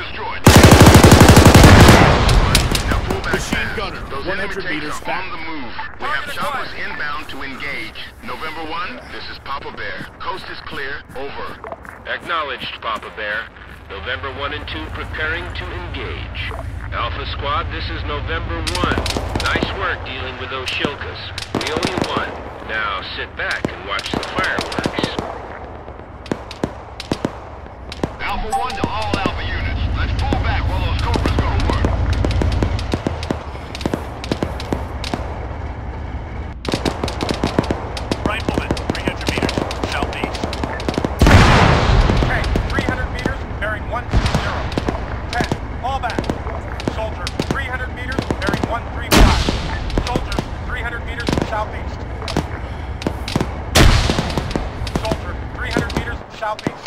destroyed. Now pull back. Machine gunner, Those 100 enemy meters tanks are back. on the move. We have choppers inbound to engage. November 1, this is Papa Bear. Coast is clear. Over. Acknowledged, Papa Bear. November 1 and 2 preparing to engage. Alpha Squad, this is November 1. Nice work dealing with those Shilkas. We owe you one. Now sit back and watch the fireworks. Alpha 1 to all Alpha units. Let's pull back while those Cobras go to work. Rifleman, 300 meters, southeast. Okay, 300 meters, bearing 120. 10, all back. Soldier, 300 meters, bearing 135. Soldier, 300 meters, southeast. Soldier, 300 meters, southeast.